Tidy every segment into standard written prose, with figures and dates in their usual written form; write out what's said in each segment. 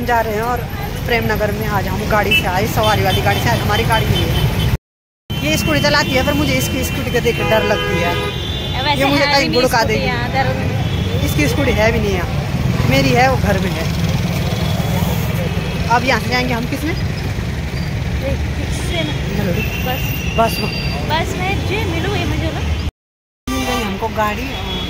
जा रहे हैं और प्रेमनगर में आज हम गाड़ी से आए, सवारी वाली गाड़ी से आए। हमारी गाड़ी नहीं है, ये स्कूटी चलाती है पर मुझे इसकी स्कूटी को देख डर लगती है। ये मुझे कहीं भुड़का देगी। इसकी स्कूटी है भी नहीं है, मेरी है, वो घर में है। अब यहाँ से जाएंगे हम किस में? बस में जी मिलू ये मुझे ना हमको गाड़ी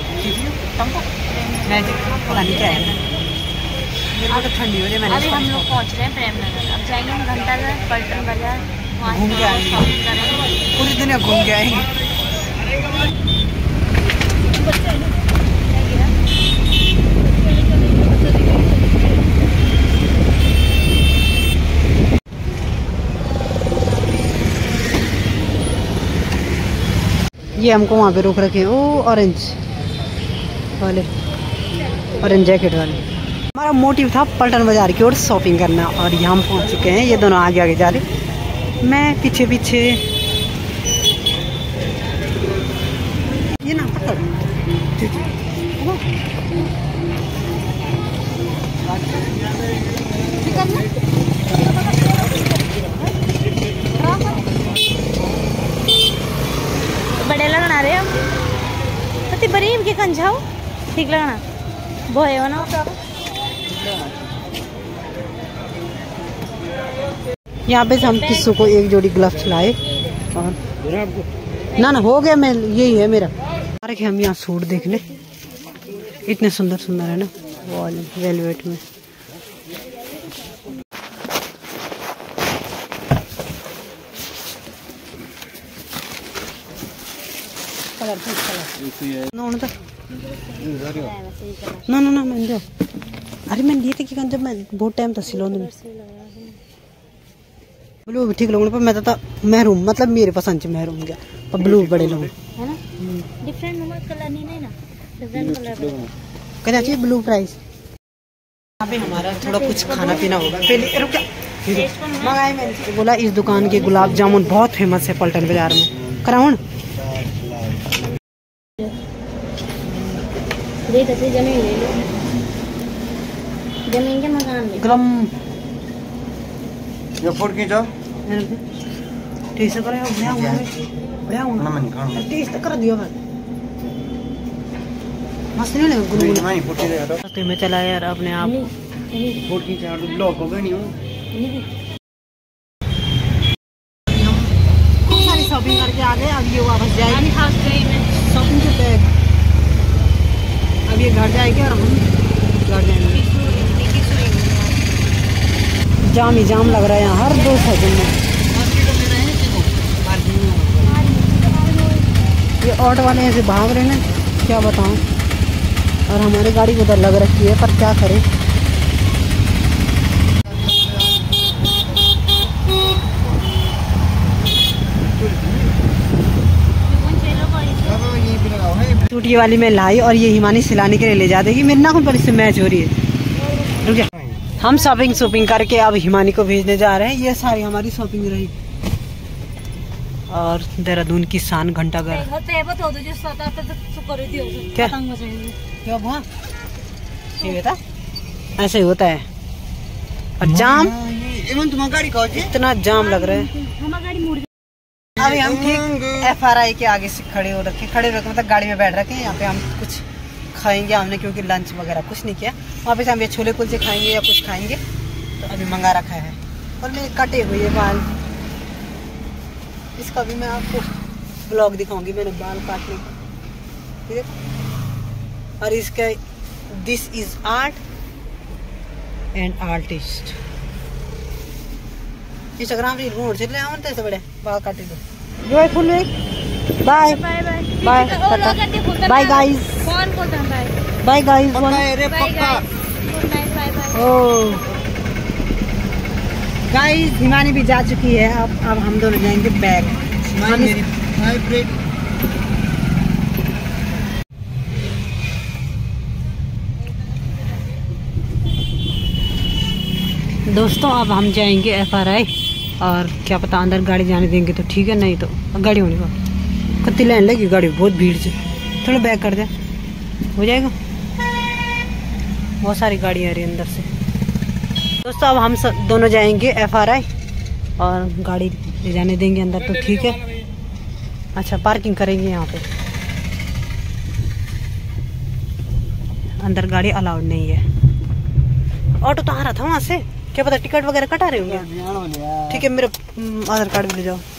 मैजिक पता नहीं क्या है। मेरे को तो ठंडी हो रही है। अभी हम लोग पहुँच रहे हैं प्रेमनगर। अब जाएंगे हम घंटाघर, पलटन बाजार, घूम के आएंगे, पूरी दुनिया घूम के आएंगे। ये हमको वहाँ पे रोक रखे हैं, वो ऑरेंज वाले, ऑरेंज जैकेट वाले। हमारा मोटिव था पलटन बाजार की ओर शॉपिंग करना और यहाँ हम पहुँच चुके हैं। ये दोनों आगे आगे जा रहे, मैं पीछे पीछे। ये ना बड़े लगना रहे हम अति बरीब के कंझाओ ठीक लगना बोए हो ना। यहाँ पे हम किस्सों को एक जोड़ी ग्लव्स लाए और ना हो गया, मैं यही है मेरा। अरे हम यहाँ सूट देखने, इतने सुंदर सुंदर है ना, वो वेलवेट में। ना ना ना मैं दो। अरे मैं लिए थे कि जब मैं बहुत टाइम था सिलोन में। ब्लू भी ठीक लगूंगा पर मैं तो महरूम, मतलब मेरे पसंद से महरूम गया पर ब्लू बड़े लोग है ना। डिफरेंट कलर नहीं ना, डिफरेंट कलर क्या चाहिए ब्लू प्राइस। यहाँ पे हमारा थोड़ा कुछ खाना पीना होगा। पहले रुक मंगाए मैंने, बोला इस दुकान के गुलाब जामुन बहुत फेमस है पलटन बाजार में। कराऊं जमीन के मकान में गरम ये फोड़ के जाओ ठीक से करें। बढ़िया ना मैं निकाल टेस्ट कर दियो मैं मस्त नहीं लगा गुनगुना। नहीं फोड़ के जाओ रास्ते में चला यार अपने आप फोड़ के जाओ ब्लॉक हो गई नहीं हूं। खूब सारी शॉपिंग करके आ गए। अब ये वापस जाएगी में शॉपिंग के बैग। अब ये घर जाएगी और हम घर जाएंगे। जाम ही जाम लग रहा है यहाँ हर 2 सेकंड में। ये ऑटो वाले ऐसे भाग रहे हैं क्या बताऊं, और हमारी गाड़ी उधर लग रखी है पर क्या करें। टूटी वाली मैं लाई और ये हिमानी सिलाने के लिए ले जा देगी। मेरे नाखून पर इससे मैच हो रही है। रुक जा। हम शॉपिंग करके अब हिमानी को भेजने जा रहे हैं। ये सारी हमारी शॉपिंग रही। और देहरादून की शान घंटाघर। क्या क्या हुआ? ऐसे ही होता है। और जाम इतना जाम लग रहा है। अभी हम ठीक FRI के आगे से खड़े रखे मतलब गाड़ी में बैठ रखे हैं। यहाँ पे हम कुछ खाएंगे हमने, क्योंकि लंच वगैरह कुछ नहीं किया। वहाँ पे हम ये छोले कुलचे खाएंगे या कुछ खाएंगे, तो अभी मंगा रखा है। और मेरे कटे हुए बाल, इसका भी मैं आपको ब्लॉग दिखाऊंगी। मैंने बाल काटने का ठीक। और इसका this is art and artist. Instagram reel घूम चल रहे हैं ऐसे बड़े बाल काटे दो। Joyful bye bye bye bye guys. Bye guys. Oh guys Himani भी जा चुकी है। अब हम दोनों जाएंगे बैग। दोस्तों अब हम जाएंगे FRI और क्या पता अंदर गाड़ी जाने देंगे तो ठीक है, नहीं तो गाड़ी होने का कत्ती लाइन लगी। गाड़ी बहुत भीड़ से, थोड़ा बैक कर दे हो जाएगा। बहुत सारी गाड़ी आ रही है अंदर से। दोस्तों अब हम दोनों जाएंगे FRI और गाड़ी ले जाने देंगे अंदर तो ठीक है। अच्छा पार्किंग करेंगे यहाँ पे, अंदर गाड़ी अलाउड नहीं है। ऑटो तो आ रहा था वहाँ से, क्या पता टिकट वगैरह कटा रहे होंगे। ठीक है मेरा आधार कार्ड भी ले जाओ।